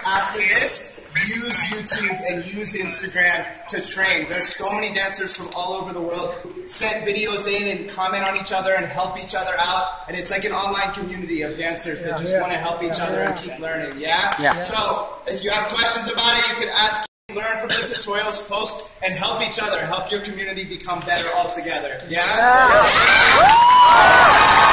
after this, use YouTube and use Instagram to train. There's so many dancers from all over the world who send videos in and comment on each other and help each other out. And it's like an online community of dancers that just want to help each other and keep learning. Yeah? So if you have questions about it, you can ask, learn from the tutorials, post, and help each other. Help your community become better all together. Yeah?